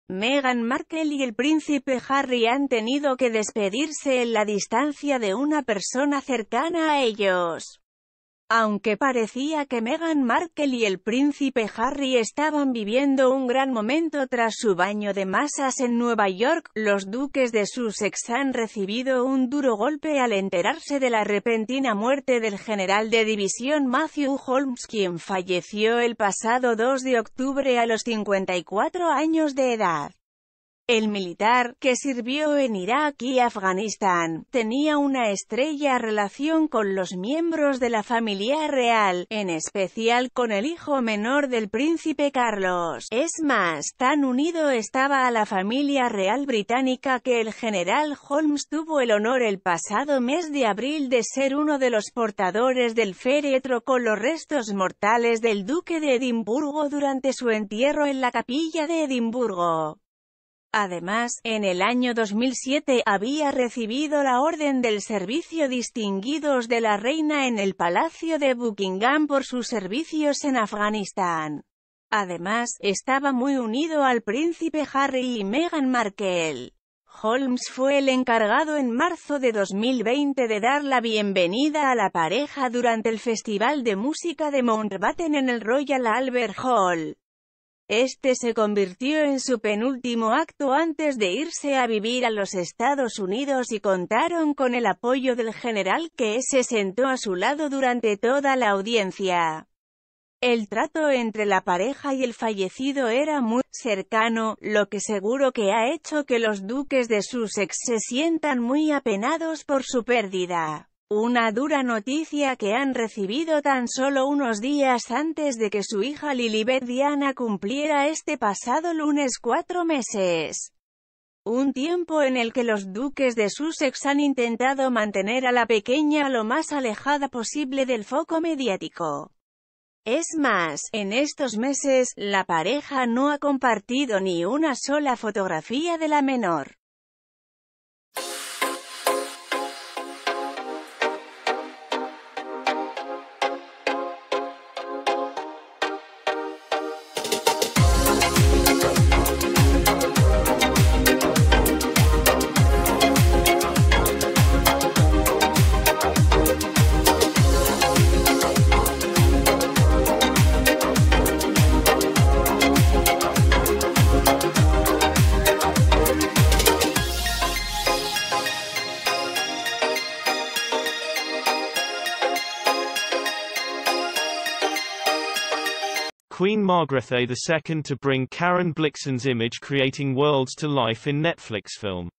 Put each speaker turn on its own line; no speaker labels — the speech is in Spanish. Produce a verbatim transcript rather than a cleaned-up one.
Meghan Markle y el príncipe Harry han tenido que despedirse en la distancia de una persona cercana a ellos. Aunque parecía que Meghan Markle y el príncipe Harry estaban viviendo un gran momento tras su baño de masas en Nueva York, los duques de Sussex han recibido un duro golpe al enterarse de la repentina muerte del general de división Matthew Holmes, quien falleció el pasado dos de octubre a los cincuenta y cuatro años de edad. El militar, que sirvió en Irak y Afganistán, tenía una estrecha relación con los miembros de la familia real, en especial con el hijo menor del príncipe Carlos. Es más, tan unido estaba a la familia real británica que el general Holmes tuvo el honor el pasado mes de abril de ser uno de los portadores del féretro con los restos mortales del duque de Edimburgo durante su entierro en la capilla de Edimburgo. Además, en el año dos mil siete, había recibido la Orden del Servicio Distinguidos de la Reina en el Palacio de Buckingham por sus servicios en Afganistán. Además, estaba muy unido al príncipe Harry y Meghan Markle. Holmes fue el encargado en marzo de dos mil veinte de dar la bienvenida a la pareja durante el Festival de Música de Mountbatten en el Royal Albert Hall. Este se convirtió en su penúltimo acto antes de irse a vivir a los Estados Unidos y contaron con el apoyo del general que se sentó a su lado durante toda la audiencia. El trato entre la pareja y el fallecido era muy cercano, lo que seguro que ha hecho que los duques de Sussex se sientan muy apenados por su pérdida. Una dura noticia que han recibido tan solo unos días antes de que su hija Lilibet Diana cumpliera este pasado lunes cuatro meses. Un tiempo en el que los duques de Sussex han intentado mantener a la pequeña lo más alejada posible del foco mediático. Es más, en estos meses, la pareja no ha compartido ni una sola fotografía de la menor.
Queen Margrethe the Second to bring Karen Blixen's image creating worlds to life in Netflix film.